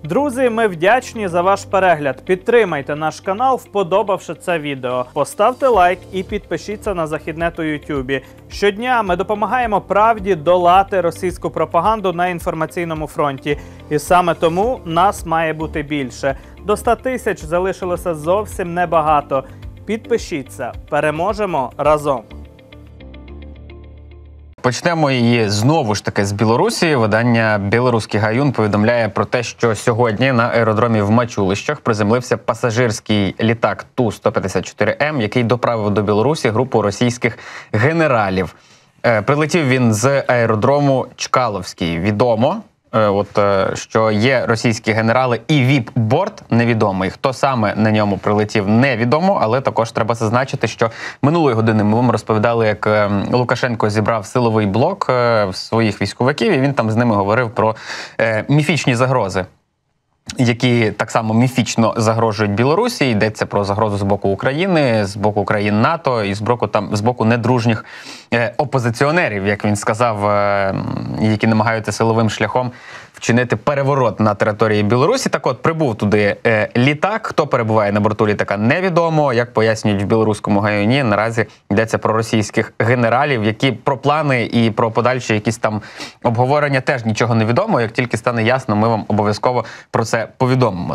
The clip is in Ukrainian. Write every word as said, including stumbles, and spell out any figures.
Друзі, ми вдячні за ваш перегляд. Підтримайте наш канал, вподобавши це відео. Поставте лайк і підпишіться на Західнет у Ютубі. Щодня ми допомагаємо правді долати російську пропаганду на інформаційному фронті. І саме тому нас має бути більше. До ста тисяч залишилося зовсім небагато. Підпишіться. Переможемо разом. Почнемо її знову ж таки з Білорусі. Видання «Білоруський Гаюн» повідомляє про те, що сьогодні на аеродромі в Мачулищах приземлився пасажирський літак Ту сто п'ятдесят чотири М, який доправив до Білорусі групу російських генералів. Прилетів він з аеродрому Чкаловський. Відомо, От, що є російські генерали і віп-борт невідомий. Хто саме на ньому прилетів, невідомо, але також треба зазначити, що минулої години ми вам розповідали, як Лукашенко зібрав силовий блок своїх військовиків, і він там з ними говорив про е, міфічні загрози, які так само міфічно загрожують Білорусі. Йдеться про загрозу з боку України, з боку країн НАТО і з боку, там, з боку недружніх е, опозиціонерів, як він сказав, е, які намагаються силовим шляхом вчинити переворот на території Білорусі. Так от, прибув туди е, літак. Хто перебуває на борту літака, невідомо. Як пояснюють в Білоруському Гаюні, наразі йдеться про російських генералів, які про плани і про подальші якісь там обговорення теж нічого не відомо. Як тільки стане ясно, ми вам обов'язково про це повідомимо.